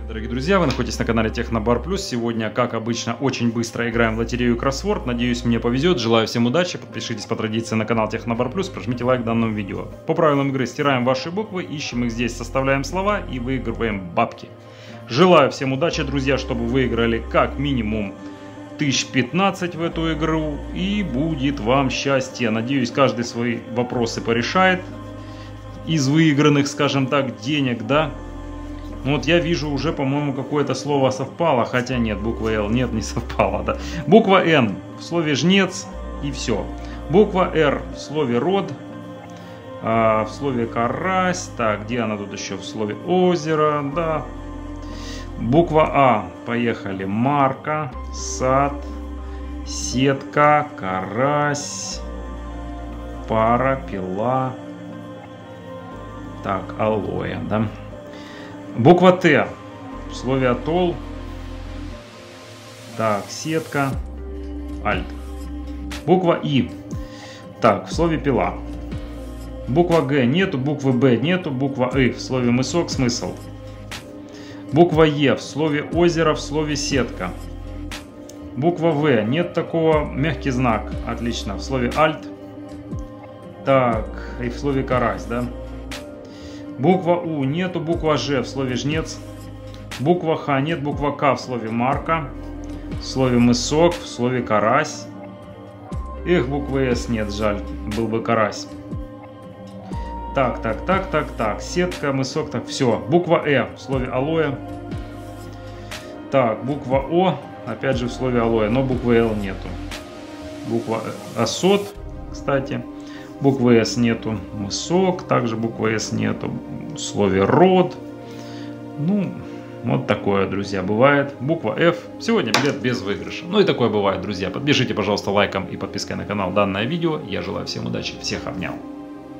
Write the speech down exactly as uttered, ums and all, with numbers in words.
Дорогие друзья, вы находитесь на канале Технобар Плюс. Сегодня, как обычно, очень быстро играем в лотерею Кроссворд. Надеюсь, мне повезет. Желаю всем удачи. Подпишитесь по традиции на канал Технобар Плюс. Прожмите лайк данному видео. По правилам игры стираем ваши буквы, ищем их здесь, составляем слова и выигрываем бабки. Желаю всем удачи, друзья, чтобы выиграли как минимум тысяч пятнадцать в эту игру. И будет вам счастье. Надеюсь, каждый свои вопросы порешает. Из выигранных, скажем так, денег, да? Ну вот я вижу уже, по-моему, какое-то слово совпало, хотя нет, буква Л нет, не совпало, да. Буква Н в слове жнец и все. Буква Р в слове род, а, в слове карась, так, где она тут еще, в слове озеро, да. Буква А, поехали, марка, сад, сетка, карась, пара, пила, так, алоэ, да. Буква Т в слове атолл, так, сетка, альт. Буква И, так, в слове пила. Буква Г нету, буквы Б нету, буква И в слове мысок, смысл. Буква Е в слове озеро, в слове сетка. Буква В, нет такого, мягкий знак, отлично, в слове альт. Так, и в слове карась, да. Буква У нету, буква Ж в слове жнец. Буква Х нет, буква К в слове марка. В слове мысок, в слове карась. Эх, буквы С нет, жаль, был бы карась. Так, так, так, так, так, сетка, мысок, так, все. Буква Э в слове алоэ. Так, буква О, опять же в слове алоэ, но буквы Л нету. Буква Осот, кстати. Буквы С нету, мысок, также буквы С нету, в слове род. Ну, вот такое, друзья, бывает. Буква F. Сегодня билет без выигрыша. Ну и такое бывает, друзья. Подпишите, пожалуйста, лайком и подпиской на канал данное видео. Я желаю всем удачи, всех обнял.